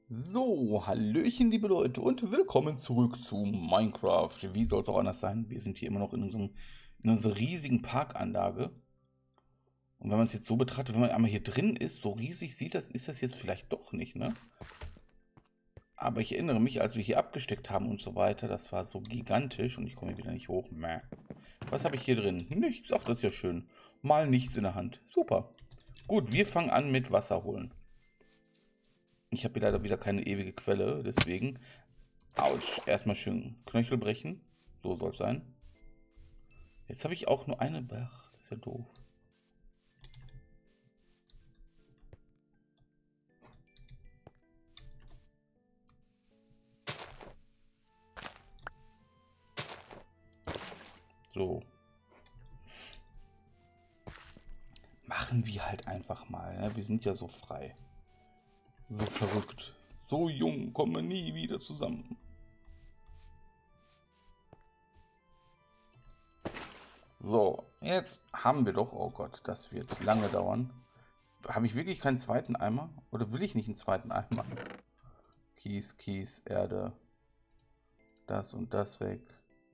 So, hallöchen, liebe Leute, und willkommen zurück zu Minecraft. Wie soll es auch anders sein? Wir sind hier immer noch in unserer riesigen Parkanlage. Und wenn man es jetzt so betrachtet, wenn man einmal hier drin ist, so riesig ist das jetzt vielleicht doch nicht, ne? Aber ich erinnere mich, als wir hier abgesteckt haben und so weiter, das war so gigantisch und ich komme hier wieder nicht hoch. Mäh. Was habe ich hier drin? Nichts. Ach, das ist ja schön. Mal nichts in der Hand. Super. Gut, wir fangen an mit Wasser holen. Ich habe hier leider wieder keine ewige Quelle, deswegen. Autsch. Erstmal schön Knöchel brechen. So soll es sein. Jetzt habe ich auch nur eine. Ach, das ist ja doof. So. Machen wir halt einfach mal. Ne? Wir sind ja so frei. So verrückt. So jung kommen wir nie wieder zusammen. So, jetzt haben wir doch... Oh Gott, das wird lange dauern. Habe ich wirklich keinen zweiten Eimer? Oder will ich nicht einen zweiten Eimer? Kies, Kies, Erde. Das und das weg.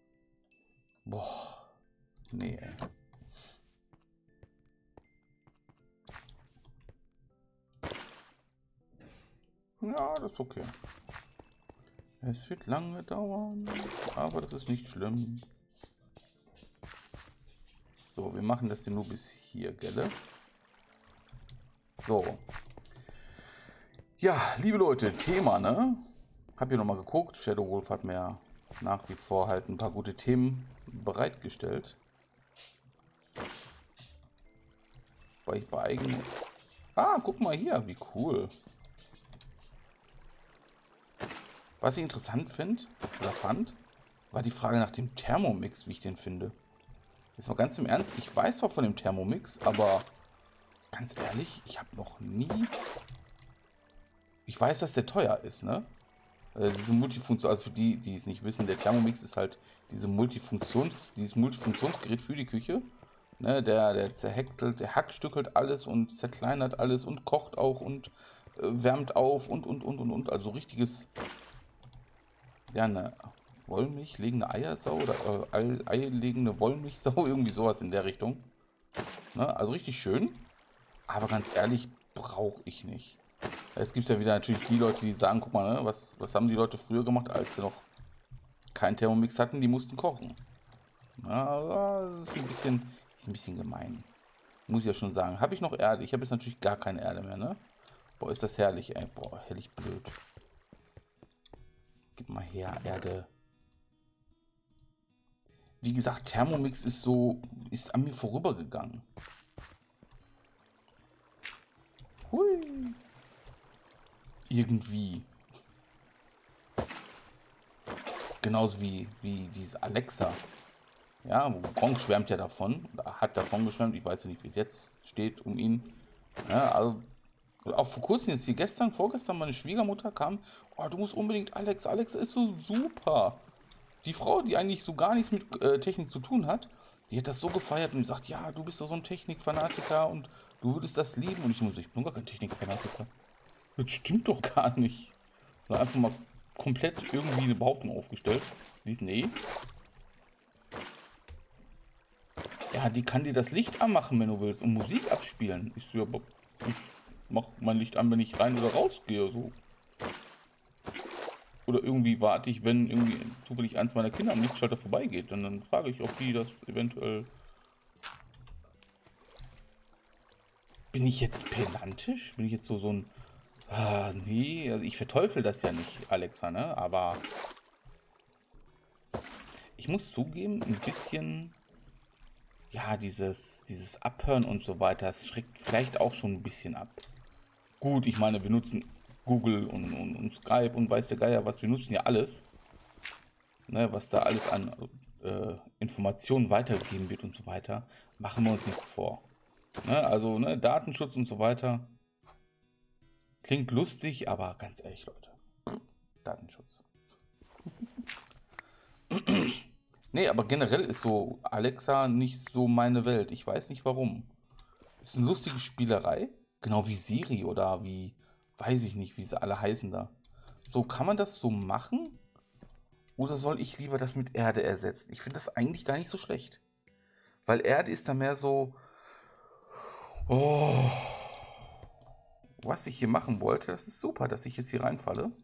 Boah. Nee, ey. Ja, das ist okay. Es wird lange dauern, aber das ist nicht schlimm. So, wir machen das hier nur bis hier, gell? So. Ja, liebe Leute, Thema, ne? Hab hier nochmal geguckt. Shadow Wolf hat mir nach wie vor halt ein paar gute Themen bereitgestellt. Weil ich bei eigenen... Ah, guck mal hier, wie cool. Was ich interessant fand, war die Frage nach dem Thermomix, wie ich den finde. Jetzt mal ganz im Ernst, ich weiß zwar von dem Thermomix, aber ganz ehrlich, ich habe noch nie... Ich weiß, dass der teuer ist, ne? Diese Multifunktion, also für die, die es nicht wissen, der Thermomix ist halt dieses Multifunktionsgerät für die Küche. Ne? Der zerhäckselt, der hackstückelt alles und zerkleinert alles und kocht auch und wärmt auf und. Also richtiges, ja, eine wollmilchlegende Eiersau oder eierlegende Wollmilchsau, irgendwie sowas in der Richtung. Ne? Also richtig schön, aber ganz ehrlich, brauche ich nicht. Jetzt gibt es ja wieder natürlich die Leute, die sagen, guck mal, ne, was haben die Leute früher gemacht, als sie noch keinen Thermomix hatten, die mussten kochen. Ja, das ist ein bisschen gemein. Muss ich ja schon sagen. Habe ich noch Erde? Ich habe jetzt natürlich gar keine Erde mehr, ne? Boah, ist das herrlich, ey. Boah, herrlich blöd. Gib mal her, Erde. Wie gesagt, Thermomix ist an mir vorübergegangen. Hui. Irgendwie. Genauso wie dieses Alexa. Ja, Gronk schwärmt ja davon, oder hat davon geschwärmt, ich weiß ja nicht, wie es jetzt steht um ihn. Ja, also, auch vor kurzem jetzt hier vorgestern, meine Schwiegermutter kam, oh, du musst unbedingt Alexa ist so super. Die Frau, die eigentlich so gar nichts mit Technik zu tun hat, die hat das so gefeiert und die sagt, ja, du bist doch so ein Technikfanatiker und du würdest das lieben. Und ich bin gar kein Technikfanatiker. Das stimmt doch gar nicht. So einfach mal komplett irgendwie eine Behauptung aufgestellt. Die ist, nee. Ja, die kann dir das Licht anmachen, wenn du willst, und Musik abspielen. Ich so, ja, aber ich mach mein Licht an, wenn ich rein oder rausgehe, so. Oder irgendwie warte ich, wenn irgendwie zufällig eins meiner Kinder am Lichtschalter vorbeigeht. Und dann frage ich, ob die das eventuell... Bin ich jetzt pedantisch? Bin ich jetzt so ein... Ah, nee, also ich verteufel das ja nicht, Alexa, ne? Aber ich muss zugeben, ein bisschen... Ja, dieses Abhören und so weiter, das schreckt vielleicht auch schon ein bisschen ab. Gut, ich meine, wir nutzen Google und Skype und weiß der Geier was, wir nutzen ja alles, ne, was da alles an Informationen weitergegeben wird und so weiter, machen wir uns nichts vor. Ne, also, ne, Datenschutz und so weiter, klingt lustig, aber ganz ehrlich, Leute, Datenschutz. Nee, aber generell ist so Alexa nicht so meine Welt. Ich weiß nicht warum. Ist eine lustige Spielerei. Genau wie Siri oder wie, weiß ich nicht, wie sie alle heißen da. So, kann man das so machen? Oder soll ich lieber das mit Erde ersetzen? Ich finde das eigentlich gar nicht so schlecht. Weil Erde ist dann mehr so... Oh, was ich hier machen wollte, das ist super, dass ich jetzt hier reinfalle.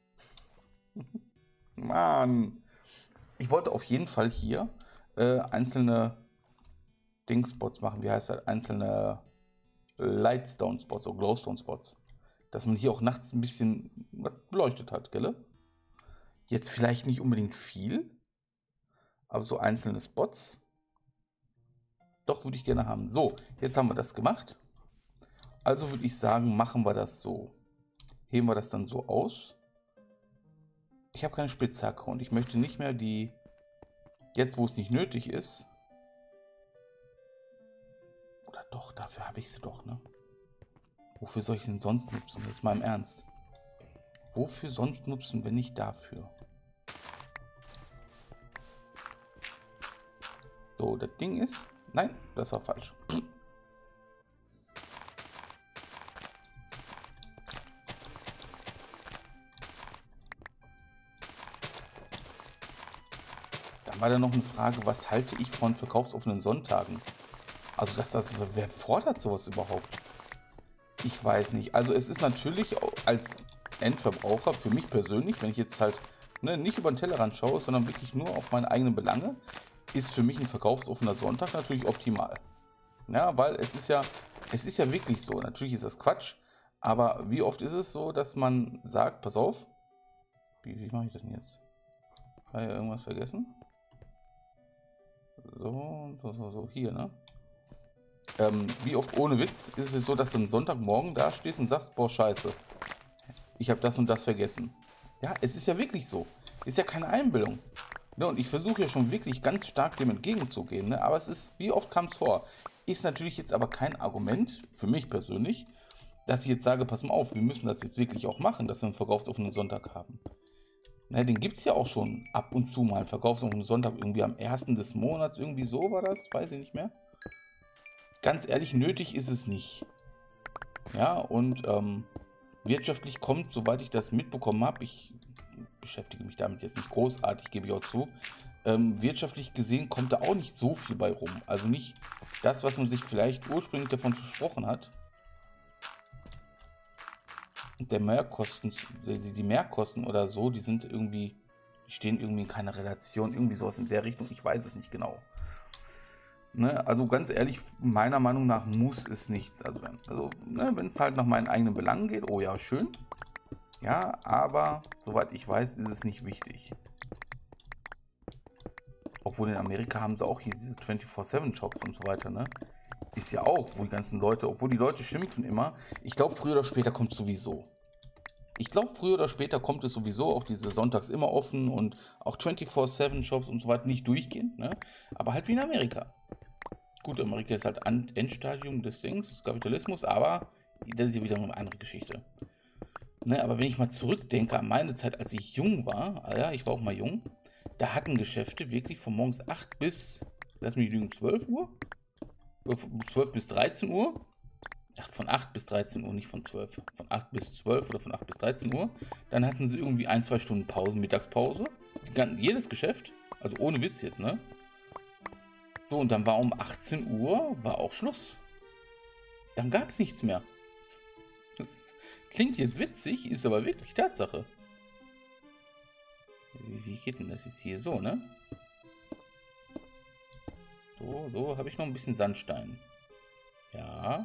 Mann. Ich wollte auf jeden Fall hier einzelne Dingspots machen. Wie heißt das? Einzelne Lightstone-Spots, so Glowstone-Spots. Dass man hier auch nachts ein bisschen was beleuchtet hat, gell? Jetzt vielleicht nicht unbedingt viel, aber so einzelne Spots. Doch, würde ich gerne haben. So, jetzt haben wir das gemacht. Also würde ich sagen, machen wir das so. Heben wir das dann so aus. Ich habe keine Spitzhacke und ich möchte nicht mehr die... Jetzt, wo es nicht nötig ist... Oder doch, dafür habe ich sie doch, ne? Wofür soll ich sie denn sonst nutzen? Jetzt mal im Ernst. Wofür sonst nutzen, wenn nicht dafür? So, das Ding ist... Nein, das war falsch. Dann war da noch eine Frage, was halte ich von verkaufsoffenen Sonntagen? Also, wer fordert sowas überhaupt? Ich weiß nicht. Also, es ist natürlich als Endverbraucher für mich persönlich, wenn ich jetzt halt nicht über den Tellerrand schaue, sondern wirklich nur auf meine eigenen Belange, ist für mich ein verkaufsoffener Sonntag natürlich optimal. Ja, weil es ist ja wirklich so. Natürlich ist das Quatsch, aber wie oft ist es so, dass man sagt, pass auf, wie mache ich das denn jetzt? Habe ich irgendwas vergessen? So, hier, ne? Wie oft ohne Witz ist es so, dass du am Sonntagmorgen da stehst und sagst, boah, scheiße, ich habe das und das vergessen. Ja, es ist ja wirklich so. Ist ja keine Einbildung. Ne, und ich versuche ja schon wirklich ganz stark dem entgegenzugehen. Ne? Aber es ist, wie oft kam es vor? Ist natürlich jetzt aber kein Argument, für mich persönlich, dass ich jetzt sage, pass mal auf, wir müssen das jetzt wirklich auch machen, dass wir einen verkaufsoffenen Sonntag haben. Na, den gibt es ja auch schon ab und zu mal. Einen verkaufsoffenen Sonntag irgendwie am 1. des Monats, irgendwie so war das, weiß ich nicht mehr. Ganz ehrlich, nötig ist es nicht. Ja, und wirtschaftlich kommt, soweit ich das mitbekommen habe, ich beschäftige mich damit jetzt nicht großartig, gebe ich auch zu, wirtschaftlich gesehen kommt da auch nicht so viel bei rum. Also nicht das, was man sich vielleicht ursprünglich davon versprochen hat. Und die Mehrkosten oder so, die stehen irgendwie in keiner Relation, irgendwie sowas in der Richtung, ich weiß es nicht genau. Ne, also ganz ehrlich, meiner Meinung nach muss es nichts. Also wenn es halt nach meinen eigenen Belangen geht, oh ja, schön. Ja, aber soweit ich weiß, ist es nicht wichtig. Obwohl in Amerika haben sie auch hier diese 24/7-Shops und so weiter, ne? Ist ja auch, wo die ganzen Leute, obwohl die Leute schimpfen immer, ich glaube, früher oder später kommt es sowieso. Ich glaube, früher oder später kommt es sowieso, auch diese sonntags immer offen und auch 24/7-Shops und so weiter, nicht durchgehend, ne? Aber halt wie in Amerika. Gut, Amerika ist halt Endstadium des Dings, Kapitalismus, aber das ist ja wieder eine andere Geschichte. Ne, aber wenn ich mal zurückdenke an meine Zeit, als ich jung war, ja, ich war auch mal jung, da hatten Geschäfte wirklich von morgens 8 bis, lass mich lügen, 12 Uhr? 12 bis 13 Uhr? Ach, von 8 bis 13 Uhr, nicht von 12. Von 8 bis 12 oder von 8 bis 13 Uhr. Dann hatten sie irgendwie 1-2 Stunden Pause, Mittagspause. Jedes Geschäft, also ohne Witz jetzt, ne? So, und dann war um 18 Uhr, war auch Schluss. Dann gab es nichts mehr. Das klingt jetzt witzig, ist aber wirklich Tatsache. Wie geht denn das jetzt hier so, ne? So habe ich noch ein bisschen Sandstein. Ja.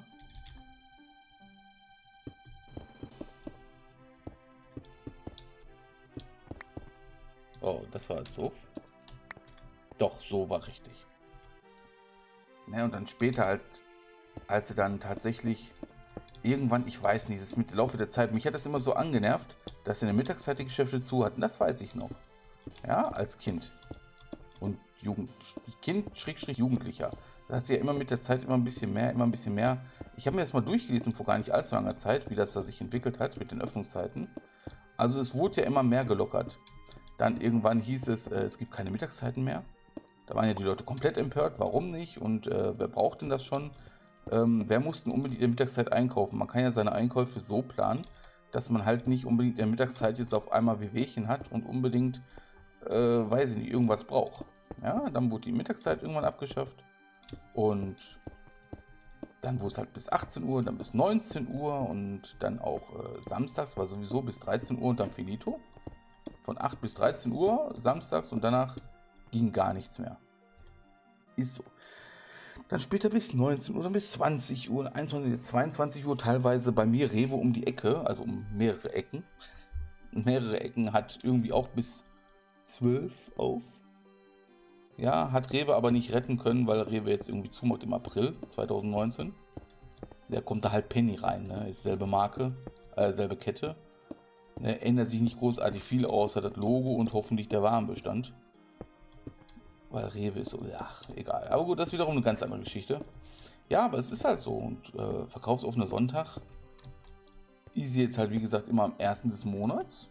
Oh, das war jetzt doof. Doch, so war richtig. Ja, und dann später halt, als sie dann tatsächlich irgendwann, ich weiß nicht, das ist mit dem Laufe der Zeit, mich hat das immer so angenervt, dass in der Mittagszeit die Geschäfte zu hatten. Das weiß ich noch. Ja, als Kind. Und Jugendlicher. Da hast du ja immer mit der Zeit immer ein bisschen mehr. Ich habe mir das mal durchgelesen vor gar nicht allzu langer Zeit, wie das da sich entwickelt hat mit den Öffnungszeiten. Also es wurde ja immer mehr gelockert. Dann irgendwann hieß es, es gibt keine Mittagszeiten mehr. Da waren ja die Leute komplett empört, warum nicht und wer braucht denn das schon? Wer muss denn unbedingt in der Mittagszeit einkaufen? Man kann ja seine Einkäufe so planen, dass man halt nicht unbedingt in der Mittagszeit jetzt auf einmal Wehwehchen hat und unbedingt, weiß ich nicht, irgendwas braucht. Ja, dann wurde die Mittagszeit irgendwann abgeschafft und dann wurde es halt bis 18 Uhr, dann bis 19 Uhr und dann auch samstags war sowieso bis 13 Uhr und dann finito. Von 8 bis 13 Uhr samstags und danach ging gar nichts mehr. Ist so. Dann später bis 19 Uhr, dann bis 20 Uhr, 21, 22 Uhr teilweise bei mir Rewe um die Ecke, also um mehrere Ecken. Mehrere Ecken hat irgendwie auch bis 12 auf. Ja, hat Rewe aber nicht retten können, weil Rewe jetzt irgendwie zumacht im April 2019. Da kommt da halt Penny rein, ne? Ist selbe Marke, selbe Kette. Ne? Ändert sich nicht großartig viel außer das Logo und hoffentlich der Warenbestand. Weil Rewe ist so, ach, egal. Aber gut, das ist wiederum eine ganz andere Geschichte. Ja, aber es ist halt so. Und verkaufsoffener Sonntag ist jetzt halt, wie gesagt, immer am 1. des Monats.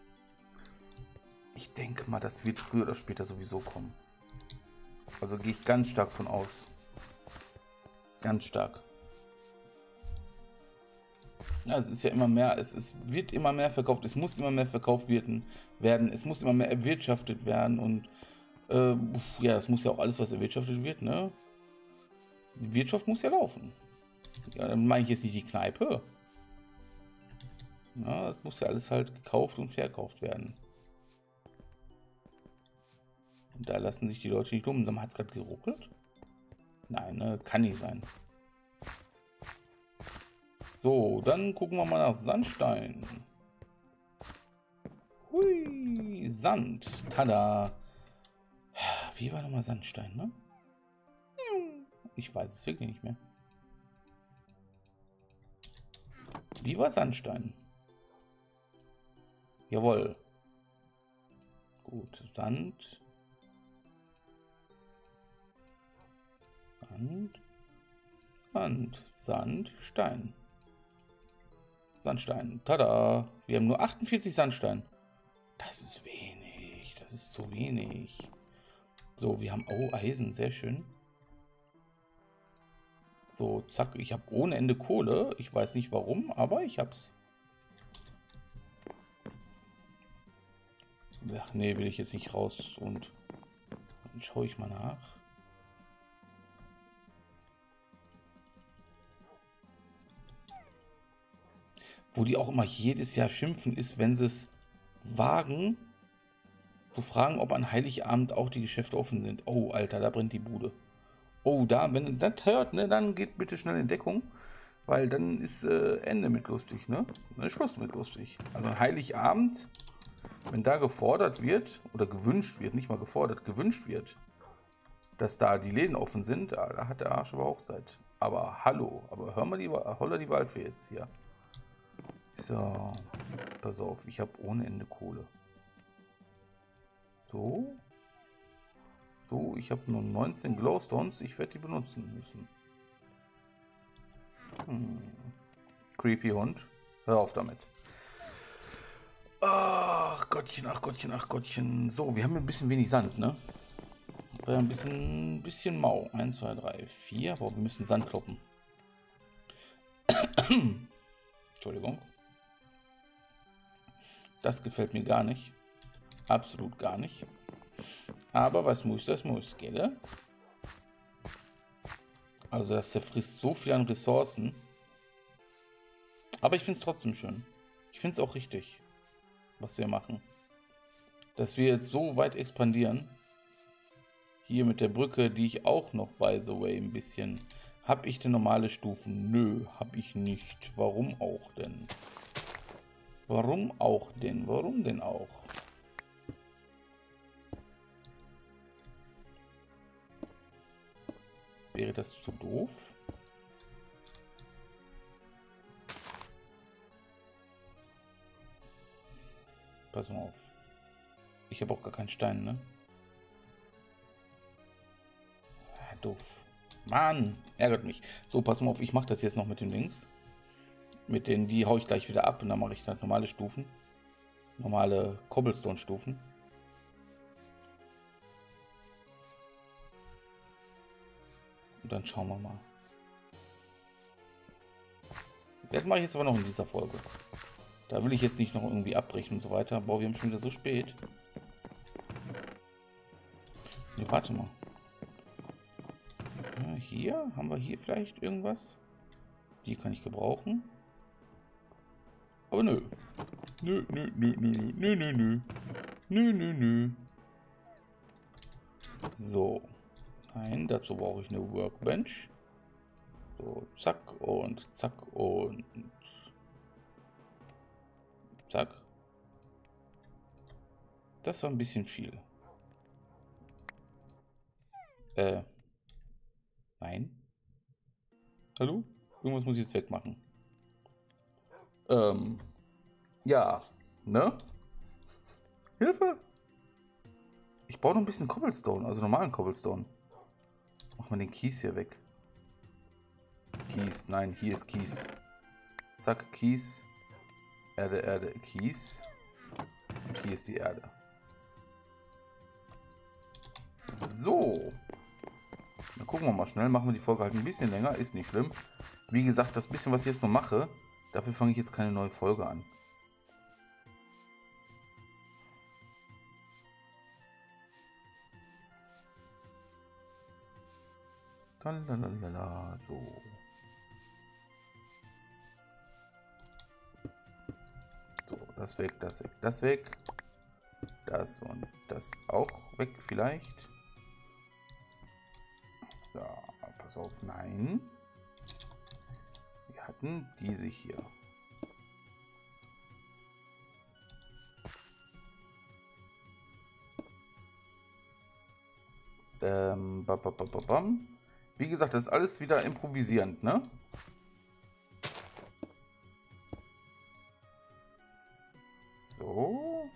Ich denke mal, das wird früher oder später sowieso kommen. Also gehe ich ganz stark von aus. Ganz stark. Ja, es ist ja immer mehr, es wird immer mehr verkauft, es muss immer mehr verkauft werden, es muss immer mehr erwirtschaftet werden und ja, es muss ja auch alles, was erwirtschaftet wird, ne? Die Wirtschaft muss ja laufen. Ja, dann meine ich jetzt nicht die Kneipe. Ja, das muss ja alles halt gekauft und verkauft werden. Und da lassen sich die Leute nicht dumm. Hat es gerade geruckelt? Nein, ne? Kann nicht sein. So, dann gucken wir mal nach Sandstein. Hui, Sand. Tada. Wie war nochmal Sandstein, ne? Ich weiß es wirklich nicht mehr. Wie war Sandstein? Jawohl. Gut, Sand. Sandstein. Sandstein. Tada. Wir haben nur 48 Sandstein. Das ist wenig. Das ist zu wenig. So, wir haben... Oh, Eisen. Sehr schön. So, zack. Ich habe ohne Ende Kohle. Ich weiß nicht warum, aber ich hab's. Ach nee, will ich jetzt nicht raus. Und dann schaue ich mal nach. Wo die auch immer jedes Jahr schimpfen, ist, wenn sie es wagen, zu fragen, ob an Heiligabend auch die Geschäfte offen sind. Oh, Alter, da brennt die Bude. Oh, da, wenn ihr das hört, ne, dann geht bitte schnell in Deckung, weil dann ist Ende mit lustig, ne? Dann ist Schluss mit lustig. Also an Heiligabend, wenn da gefordert wird, oder gewünscht wird, nicht mal gefordert, gewünscht wird, dass da die Läden offen sind, da hat der Arsch aber Hochzeit. Aber hallo, aber hör mal die Waldfee jetzt hier. So, pass auf, ich habe ohne Ende Kohle. So. So, ich habe nur 19 Glowstones, ich werde die benutzen müssen. Creepy Hund. Hör auf damit. Ach Gottchen, ach Gottchen, ach Gottchen. So, wir haben ein bisschen wenig Sand, ne? Ein bisschen mau. 1, 2, 3, 4, aber wir müssen Sand kloppen. Entschuldigung. Das gefällt mir gar nicht. Absolut gar nicht. Aber was muss, das muss, gell? Also das zerfrisst so viel an Ressourcen. Aber ich finde es trotzdem schön. Ich finde es auch richtig, was wir machen. Dass wir jetzt so weit expandieren. Hier mit der Brücke, die ich auch noch, by the way, ein bisschen... Habe ich denn normale Stufen? Nö, habe ich nicht. Warum auch denn? Warum auch denn? Warum denn auch? Wäre das zu doof? Pass mal auf. Ich habe auch gar keinen Stein, ne? Ah, doof. Mann, ärgert mich. So, pass mal auf, ich mache das jetzt noch mit den Links. Mit denen, die haue ich gleich wieder ab und dann mache ich dann normale Stufen. Normale Cobblestone-Stufen. Und dann schauen wir mal. Das mache ich jetzt aber noch in dieser Folge. Da will ich jetzt nicht noch irgendwie abbrechen und so weiter. Boah, wir haben schon wieder so spät. Ne, warte mal. Ja, hier? Haben wir hier vielleicht irgendwas? Die kann ich gebrauchen. Aber nö. Nö, nö, nö, nö, nö, nö, nö. Nö, nö, nö. So. Nein, dazu brauche ich eine Workbench. So, zack und zack und zack. Das war ein bisschen viel. Nein. Hallo? Irgendwas muss ich jetzt wegmachen. Ja. Ne? Hilfe! Ich brauche noch ein bisschen Cobblestone, also normalen Cobblestone. Mach mal den Kies hier weg. Kies, nein, hier ist Kies. Zack, Kies. Erde, Erde, Kies. Und hier ist die Erde. So. Dann gucken wir mal schnell. Machen wir die Folge halt ein bisschen länger. Ist nicht schlimm. Wie gesagt, das bisschen, was ich jetzt noch mache, dafür fange ich jetzt keine neue Folge an. Lalalala, so. So, das weg, das weg, das weg. Das und das auch weg vielleicht. So, pass auf, nein. Wir hatten diese hier. Bam. Wie gesagt, das ist alles wieder improvisierend, ne? So.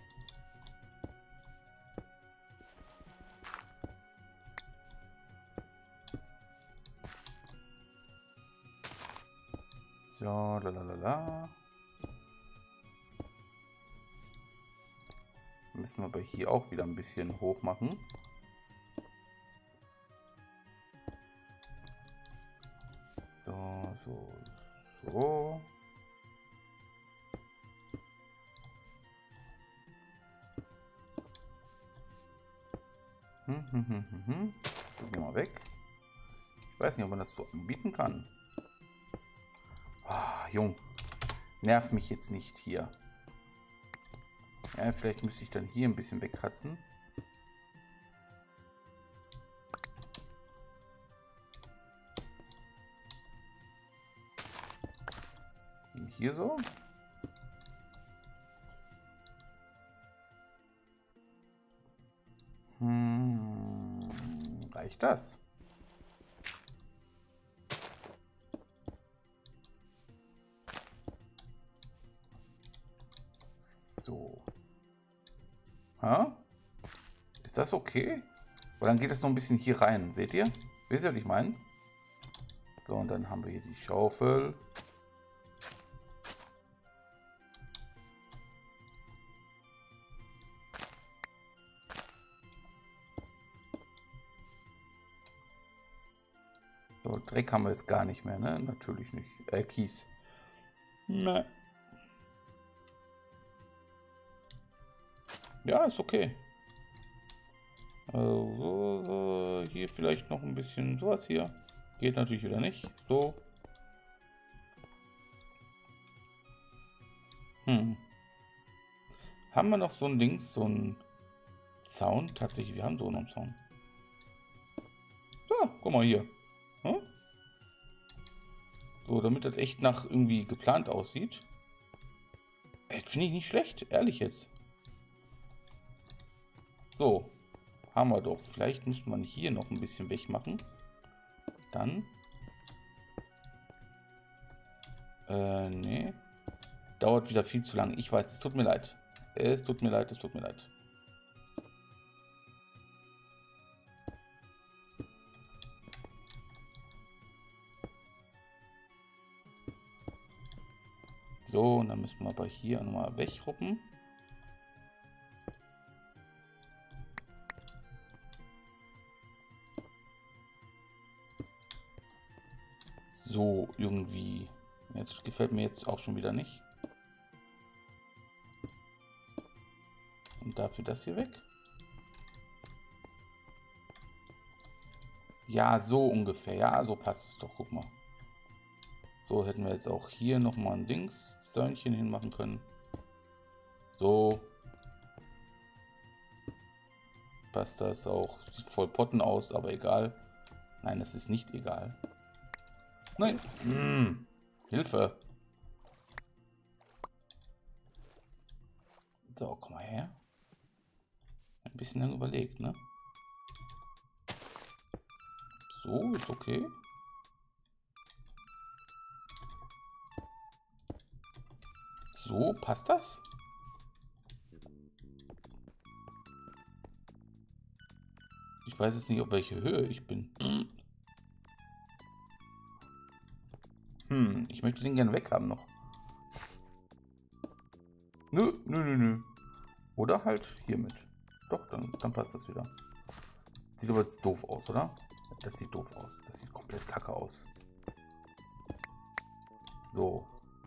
So, lalalala. Müssen wir aber hier auch wieder ein bisschen hoch machen. So. Gehen wir weg. Ich weiß nicht, ob man das so anbieten kann. Ah, Jung. Nerv mich jetzt nicht hier. Ja, vielleicht müsste ich dann hier ein bisschen wegkratzen. Und hier so. Reicht das? So. Ha? Ist das okay? Weil dann geht es noch ein bisschen hier rein. Seht ihr? Wisst ihr, was ich meine? So, und dann haben wir hier die Schaufel. So, Dreck haben wir jetzt gar nicht mehr, ne? Natürlich nicht. Kies. Nein. Ja, ist okay. Also, hier vielleicht noch ein bisschen sowas hier. Geht natürlich wieder nicht. So. Haben wir noch so ein Dings, so ein Zaun? Tatsächlich, wir haben so einen Zaun. So, guck mal hier. Hm? So, damit das echt nach irgendwie geplant aussieht. Finde ich nicht schlecht, ehrlich jetzt. So, haben wir doch. Vielleicht müsste man hier noch ein bisschen wegmachen. Dann. Nee. Dauert wieder viel zu lang. Ich weiß, es tut mir leid. Es tut mir leid, es tut mir leid. So, und dann müssen wir aber hier nochmal wegruppen. So, irgendwie. Jetzt gefällt mir jetzt auch schon wieder nicht. Und dafür das hier weg. Ja, so ungefähr. Ja, so passt es doch. Guck mal. So hätten wir jetzt auch hier nochmal ein Zäunchen hinmachen können. So. Passt das auch. Sieht voll Potten aus, aber egal. Nein, es ist nicht egal. Nein. Hilfe. So, komm mal her. Ein bisschen lang überlegt, ne? So, ist okay. So, passt das? Ich weiß jetzt nicht, auf welche Höhe ich bin. Ich möchte den gerne weghaben noch. Nö. Oder halt hiermit. Doch, dann passt das wieder. Sieht aber jetzt doof aus, oder? Das sieht doof aus. Das sieht komplett kacke aus. So.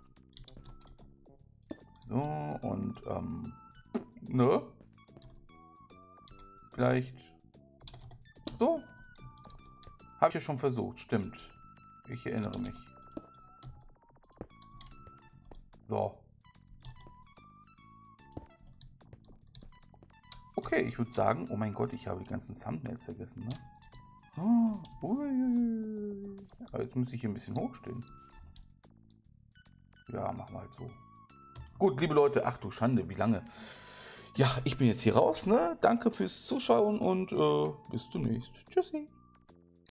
So, und, ne? Vielleicht so. Habe ich ja schon versucht, stimmt. Ich erinnere mich. So. Okay, ich würde sagen, oh mein Gott, ich habe die ganzen Thumbnails vergessen, ne? Aber jetzt muss ich hier ein bisschen hochstehen. Ja, machen wir halt so. Gut, liebe Leute, ach du Schande, wie lange? Ja, ich bin jetzt hier raus, ne? Danke fürs Zuschauen und bis demnächst. Tschüssi.